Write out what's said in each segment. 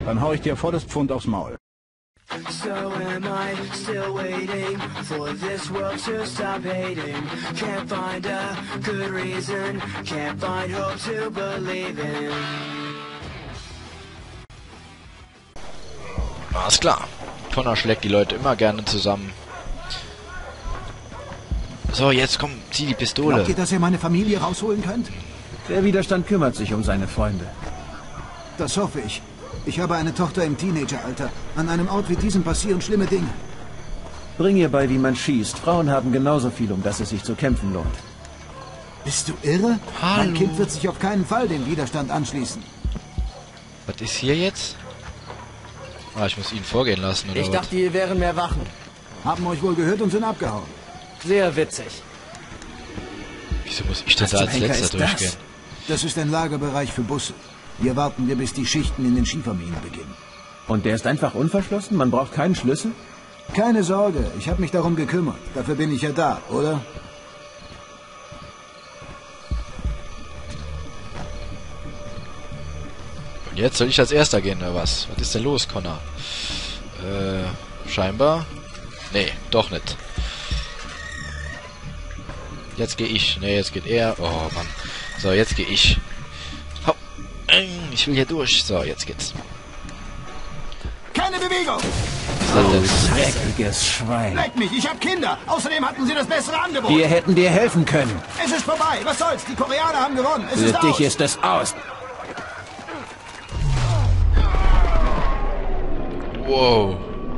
Dann hau ich dir volles Pfund aufs Maul. So am I still waiting for this world to stop hating? Can't find a good reason, can't find hope to believe in. Alles klar. Connor schlägt die Leute immer gerne zusammen. So, jetzt komm, zieh die Pistole. Glaubt ihr, dass ihr meine Familie rausholen könnt? Der Widerstand kümmert sich um seine Freunde. Das hoffe ich. Ich habe eine Tochter im Teenageralter. An einem Ort wie diesem passieren schlimme Dinge. Bring ihr bei, wie man schießt. Frauen haben genauso viel, um das es sich zu kämpfen lohnt. Bist du irre? Hallo. Mein Kind wird sich auf keinen Fall dem Widerstand anschließen. Was ist hier jetzt? Ah, ich muss ihn vorgehen lassen, oder Ich was? dachte, hier wären mehr Wachen. Haben euch wohl gehört und sind abgehauen. Sehr witzig. Wieso muss ich denn Was da zum als Henker letzter ist das? durchgehen? Das ist ein Lagerbereich für Busse. Hier warten wir, bis die Schichten in den Schieferminen beginnen. Und der ist einfach unverschlossen? Man braucht keinen Schlüssel? Keine Sorge, ich habe mich darum gekümmert. Dafür bin ich ja da, oder? Und jetzt soll ich als Erster gehen, oder was? Was ist denn los, Connor? Scheinbar. Nee, doch nicht. Jetzt gehe ich. Nee, jetzt geht er. Oh, Mann. So, jetzt gehe ich. Hau. Ich will hier durch. So, jetzt geht's. Keine Bewegung! Dreckiges Schwein. Leck mich, ich habe Kinder! Außerdem hatten sie das bessere Angebot! Wir hätten dir helfen können. Es ist vorbei, was soll's? Die Koreaner haben gewonnen, es Für ist dich aus! ist es aus. Wow.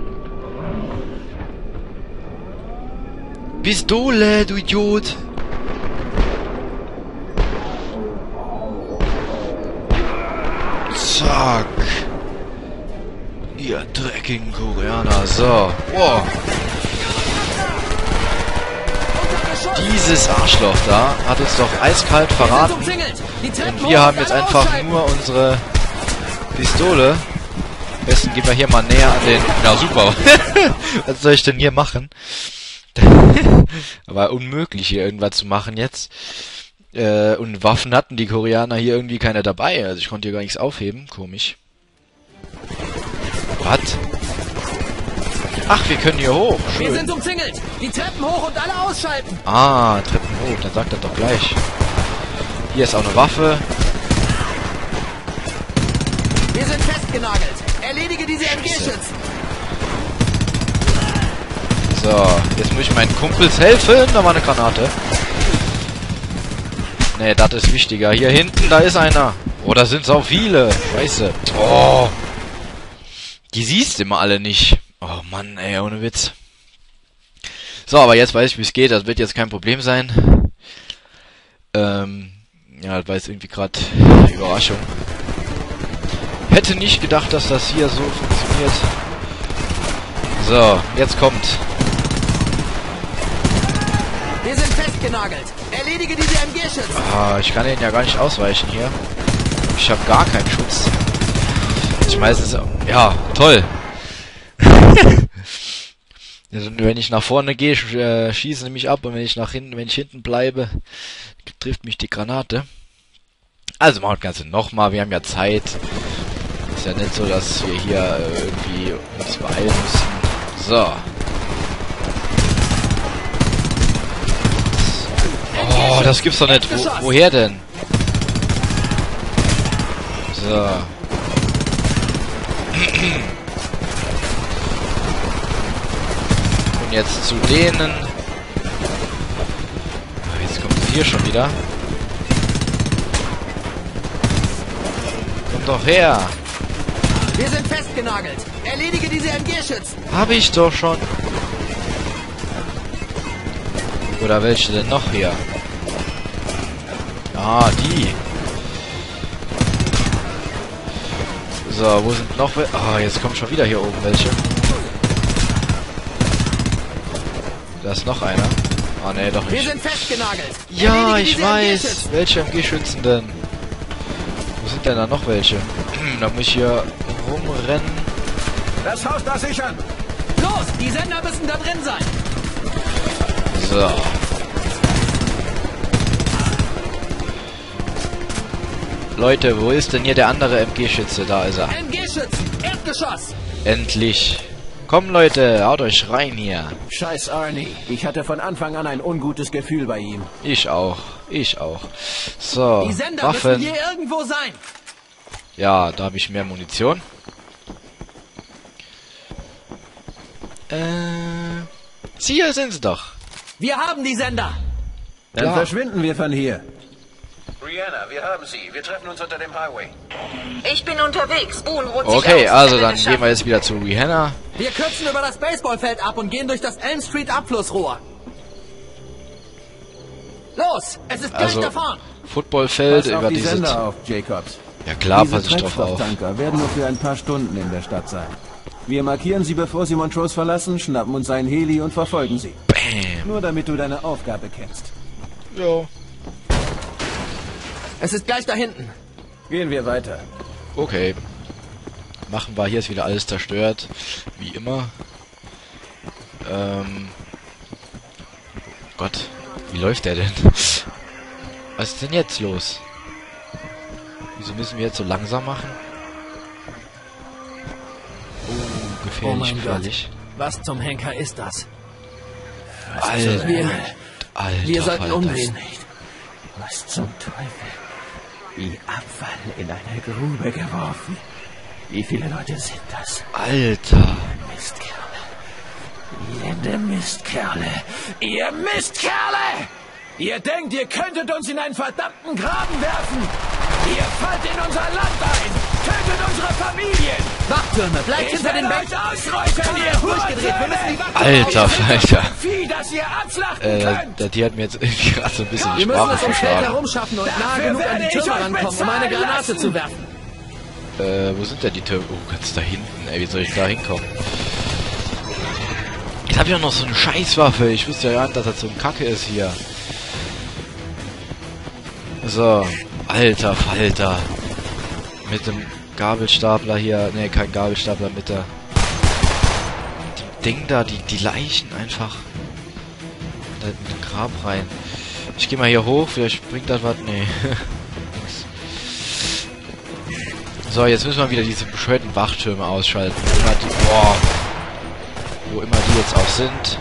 Pistole, du Idiot! Zack! Ihr dreckigen Koreaner, so. Wow. Dieses Arschloch da hat uns doch eiskalt verraten. Und wir haben jetzt einfach nur unsere Pistole. Am besten gehen wir hier mal näher an den... Na super. Was soll ich denn hier machen? Aber unmöglich hier irgendwas zu machen jetzt. Und Waffen hatten die Koreaner hier irgendwie keine dabei. Also ich konnte hier gar nichts aufheben. Komisch. Was? Ach, wir können hier hoch. Wir Schön. sind umzingelt. Die Treppen hoch und alle ausschalten. Ah, Treppen hoch. Dann sagt er doch gleich. Hier ist auch eine Waffe. Wir sind festgenagelt. Erledige diese MG-Schützen. So, jetzt muss ich meinen Kumpels helfen. Da war eine Granate. Nee, das ist wichtiger. Hier hinten, da ist einer. Oh, da sind so viele. Scheiße. Oh. Die siehst du immer alle nicht. Oh Mann, ey, ohne Witz. So, aber jetzt weiß ich, wie es geht. Das wird jetzt kein Problem sein. Ja, das war jetzt irgendwie gerade Überraschung. Hätte nicht gedacht, dass das hier so funktioniert. So, jetzt kommt. Wir sind festgenagelt. Erledige diese MG-Schützen. Ah, ich kann den ja gar nicht ausweichen hier. Ich habe gar keinen Schutz. Ich weiß es. Ja, toll. Wenn ich nach vorne gehe, schießen sie mich ab, und wenn ich hinten bleibe, trifft mich die Granate. Also machen wir das Ganze nochmal. Wir haben ja Zeit. Ist ja nicht so, dass wir hier irgendwie uns beeilen müssen. So. Oh, das gibt's doch nicht. Woher denn? So. Und jetzt zu denen. Jetzt kommt es hier schon wieder. Komm doch her. Wir sind festgenagelt. Erledige diese MG-Schützen. Hab ich doch schon. Oder welche denn noch hier? Ah, die. So, wo sind noch welche? Ah, jetzt kommt schon wieder hier oben welche. Da ist noch einer. Ah, nee, doch Wir nicht. sind festgenagelt. Ja, Erledige ich diese weiß. MG-Schützen. Welche MG-Schützen denn? Wo sind denn da noch welche? Da muss ich hier rumrennen. Das Haus da sichern! Los, die Sender müssen da drin sein. So. Leute, wo ist denn hier der andere MG-Schütze? Da ist er. MG Geschützen! Erdgeschoss! Endlich. Komm, Leute, haut euch rein hier. Scheiß Arnie. Ich hatte von Anfang an ein ungutes Gefühl bei ihm. Ich auch. Ich auch. So, Die Sender Waffen. müssen hier irgendwo sein! Ja, da habe ich mehr Munition. Hier sind sie doch. Wir haben die Sender! Dann Ja. verschwinden wir von hier. Rihanna, wir haben sie. Wir treffen uns unter dem Highway. Ich bin unterwegs. Boone ruht sich Okay, aus. also Er will dann es gehen wir schaffen. jetzt wieder zu Rihanna. Wir kürzen über das Baseballfeld ab und gehen durch das Elm Street Abflussrohr. Los, es ist gleich Also, da vorne. Footballfeld Pass auf über die dieses... Sender auf, Jacobs. Ja klar, Diese passe ich drauf auf. Treibstofftanker werden nur für ein paar Stunden in der Stadt sein. Wir markieren sie, bevor sie Montrose verlassen, schnappen uns ein Heli und verfolgen sie. Bam. Nur damit du deine Aufgabe kennst. Ja. Es ist gleich da hinten. Gehen wir weiter. Okay. Machen wir. Hier ist wieder alles zerstört. Wie immer. Gott. Wie läuft der denn? Was ist denn jetzt los? Wieso müssen wir jetzt so langsam machen? Oh, gefährlich, Oh mein Gott. gefährlich. Was zum Henker ist das? Alter. Wir- Alter, Wir sollten Falter. umdrehen. Was zum Teufel? Wie Abfall in eine Grube geworfen. Wie viele Leute sind das? Alter. Mistkerle. Elende Mistkerle. Ihr Mistkerle! Ihr denkt, ihr könntet uns in einen verdammten Graben werfen! Ihr fallt in unser Land ein! Tötet unsere Familien! Wachttürme, bleibt Ich hinter den werde Bänken! euch ausräuchern, ihr Durchgedreht, wir müssen die Wachttürme Alter, Falter. Vieh, das ihr abschlachten könnt! Der Tier hat mir jetzt irgendwie gerade so ein bisschen die Wir müssen Sprache es ums Feld verschlagen. herum schaffen und nahe Dafür genug an werde die ich Türme euch rankommen, um eine bezahlen Granate lassen. zu werfen. Wo sind denn die Türme? Oh, ganz da hinten. Ey, wie soll ich da hinkommen? Jetzt hab ich auch noch so eine Scheißwaffe. Ich wusste ja gar nicht, dass das so ein Kacke ist hier. So. Alter Falter. Mit dem Gabelstapler hier. Ne, kein Gabelstapler, mit der... Dem Ding da, die Leichen einfach... Da mit dem Grab rein. Ich geh mal hier hoch, vielleicht bringt das was. Nee. So, jetzt müssen wir wieder diese bescheuerten Wachtürme ausschalten. Wo immer die jetzt auch sind.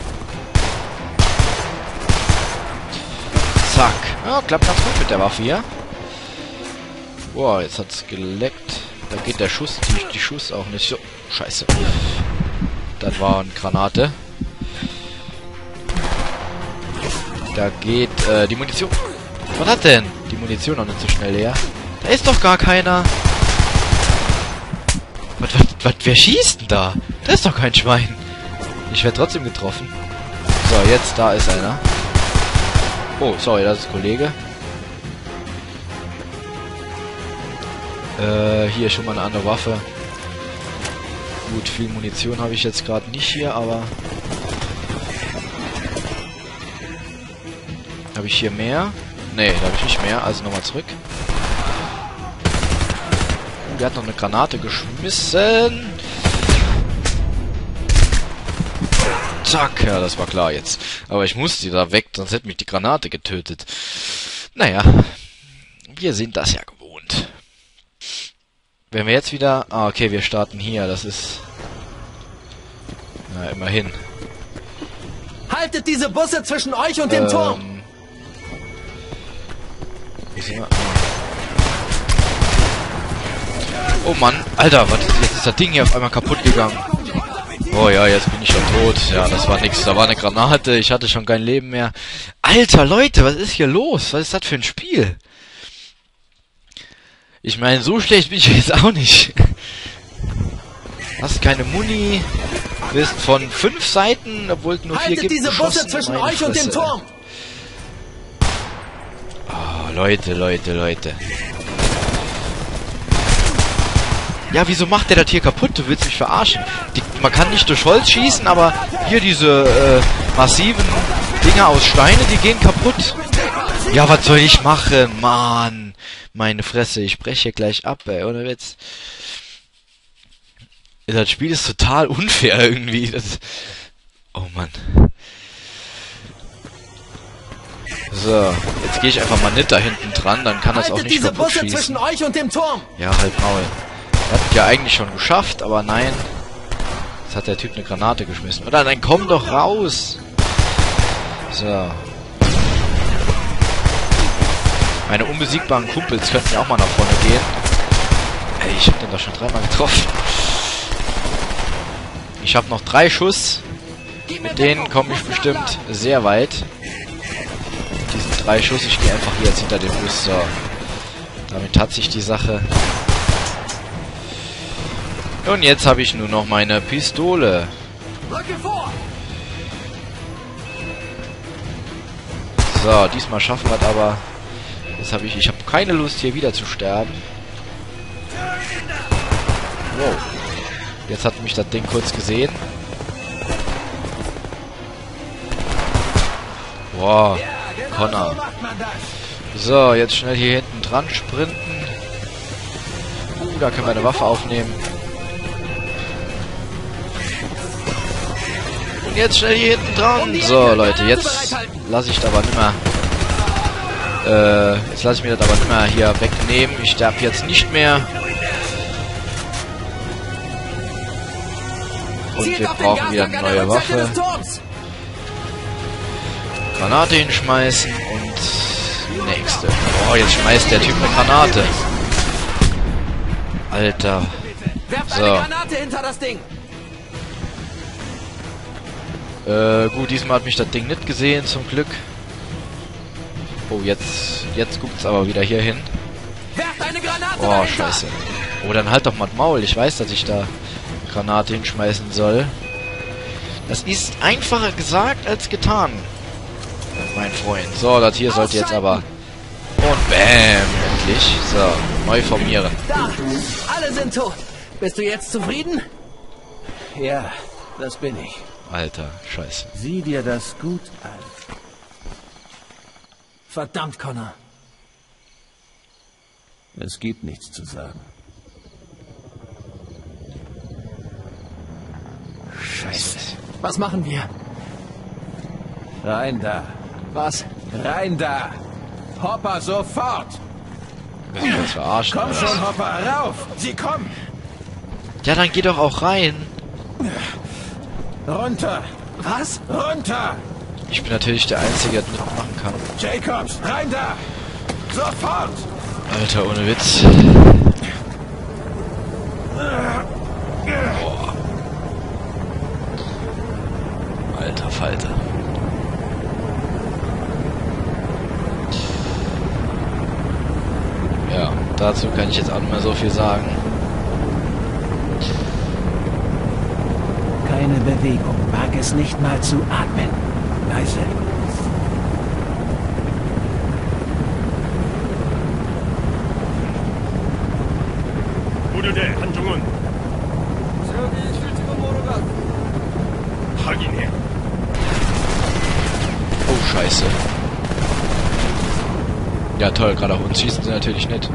Zack. Ja, klappt ganz gut mit der Waffe hier. Boah, jetzt hat's geleckt. Da geht der Schuss, die Schuss auch nicht so. Scheiße. Das war eine Granate. Da geht die Munition. Was hat denn? Die Munition noch nicht so schnell leer. Da ist doch gar keiner. Wer schießt denn da? Da ist doch kein Schwein. Ich werde trotzdem getroffen. So, jetzt, da ist einer. Oh, sorry, das ist ein Kollege. Hier schon mal eine andere Waffe. Gut, viel Munition habe ich jetzt gerade nicht hier, aber... Habe ich hier mehr? Nee, da habe ich nicht mehr, also nochmal zurück. Der hat noch eine Granate geschmissen. Zack, ja, das war klar jetzt. Aber ich musste da weg, sonst hätte mich die Granate getötet. Naja, wir sind das ja gewohnt. Wenn wir jetzt wieder... Ah, okay, wir starten hier, das ist... Na, immerhin. Haltet diese Busse zwischen euch und dem Turm! Wie sind wir? Oh Mann, Alter, was, jetzt ist das Ding hier auf einmal kaputt gegangen. Oh ja, jetzt bin ich schon tot. Ja, das war nix. Da war eine Granate. Ich hatte schon kein Leben mehr. Alter, Leute, was ist hier los? Was ist das für ein Spiel? Ich meine, so schlecht bin ich jetzt auch nicht. Hast keine Muni. Bist von 5 Seiten, obwohl es nur 4 Haltet gibt. diese Busse beschossen. zwischen Meine euch und dem Fresse. Turm! Oh, Leute. Ja, wieso macht der das hier kaputt? Du willst mich verarschen. Man kann nicht durch Holz schießen, aber hier diese massiven Dinger aus Steine, die gehen kaputt. Ja, was soll ich machen? Mann, meine Fresse, ich breche gleich ab, ey, ohne Witz. Das Spiel ist total unfair irgendwie. Oh Mann. So, jetzt gehe ich einfach mal nicht da hinten dran, dann kann das auch Haltet nicht diese kaputt Busse schießen. zwischen euch und dem Turm! Ja, halt Maul. Hat ja eigentlich schon geschafft, aber nein. Jetzt hat der Typ eine Granate geschmissen. Oder dann komm doch raus! So. Meine unbesiegbaren Kumpels könnten ja auch mal nach vorne gehen. Ey, ich hab den doch schon 3-mal getroffen. Ich habe noch 3 Schuss. Mit denen komme ich bestimmt sehr weit. Mit diesen 3 Schuss, ich gehe einfach hier jetzt hinter den Bus. So. Damit hat sich die Sache. Und jetzt habe ich nur noch meine Pistole. So, diesmal schaffen wir es aber. Jetzt habe ich habe keine Lust hier wieder zu sterben. Wow. Jetzt hat mich das Ding kurz gesehen. Wow, Connor. So, jetzt schnell hier hinten dran sprinten. Da können wir eine Waffe aufnehmen. Und jetzt schnell hier hinten dran. So, Leute, jetzt lasse ich das aber nicht mehr. Jetzt lasse ich mir das aber nicht mehr hier wegnehmen. Ich sterbe jetzt nicht mehr. Und wir brauchen wieder eine neue Waffe. Granate hinschmeißen und nächste. Oh, jetzt schmeißt der Typ eine Granate. Alter. So. Gut, diesmal hat mich das Ding nicht gesehen, zum Glück. Oh, jetzt guckt's aber wieder hier hin. Oh, scheiße. Oh, dann halt doch mal das Maul. Ich weiß, dass ich da Granate hinschmeißen soll. Das ist einfacher gesagt als getan, mein Freund. So, das hier sollte jetzt aber... Und bam, endlich. So, neu formieren. Da, alle sind tot. Bist du jetzt zufrieden? Ja, das bin ich. Alter, scheiße. Sieh dir das gut an. Verdammt, Connor. Es gibt nichts zu sagen. Scheiße. Was machen wir? Rein da. Was? Rein da. Hopper, sofort. Das ist verarschen. Komm schon, Hopper, rauf. Sie kommen. Ja, dann geh doch auch rein. Runter. Was? Runter. Ich bin natürlich der Einzige, der mitmachen kann. Jacobs, rein da. Sofort. Alter, ohne Witz. Boah. Alter Falter. Ja, dazu kann ich jetzt auch nicht mehr so viel sagen. Keine Bewegung. Wag es nicht mal zu atmen. Leise. 무료대 한종은 저기 실직은 모르가 확인해. Oh, scheiße. Ja, toll, gerade auf uns schießen sie natürlich nicht.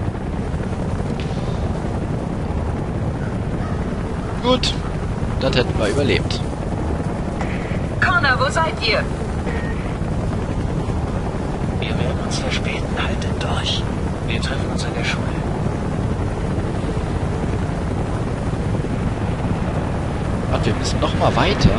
Gut, das hätten wir überlebt. Connor, wo seid ihr? Wir werden uns verspäten. Haltet durch. Wir treffen uns an der Schule. Warte, wir müssen noch mal weiter.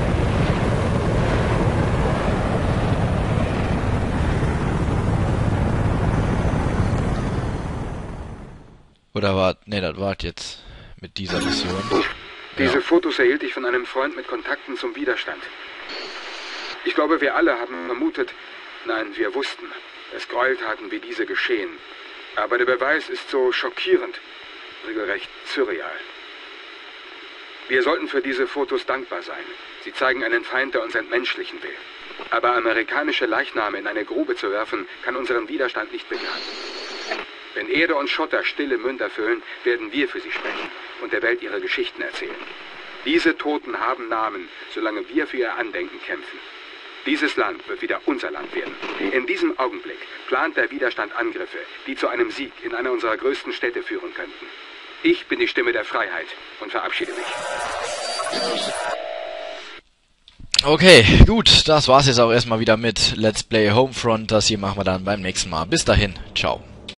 Oder war... Ne, das war jetzt mit dieser Mission. Diese Fotos erhielt ich von einem Freund mit Kontakten zum Widerstand. Ich glaube, wir alle haben vermutet, nein, wir wussten, dass Gräueltaten wie diese geschehen. Aber der Beweis ist so schockierend, regelrecht surreal. Wir sollten für diese Fotos dankbar sein. Sie zeigen einen Feind, der uns entmenschlichen will. Aber amerikanische Leichname in eine Grube zu werfen, kann unseren Widerstand nicht bejahen. Wenn Erde und Schotter stille Münder füllen, werden wir für sie sprechen und der Welt ihre Geschichten erzählen. Diese Toten haben Namen, solange wir für ihr Andenken kämpfen. Dieses Land wird wieder unser Land werden. In diesem Augenblick plant der Widerstand Angriffe, die zu einem Sieg in einer unserer größten Städte führen könnten. Ich bin die Stimme der Freiheit und verabschiede mich. Okay, gut, das war's jetzt auch erstmal wieder mit Let's Play Homefront. Das hier machen wir dann beim nächsten Mal. Bis dahin, ciao.